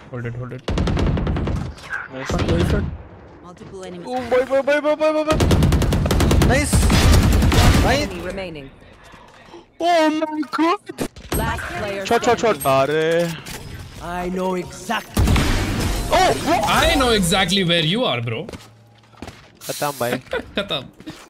Hold it, hold it. Nice. Multiple enemies. Oh, bye. Nice. Enemy remaining. Oh my god. Last player. Shot. Are. I know exactly. I know exactly where you are, bro. Khatam bhai. Khatam.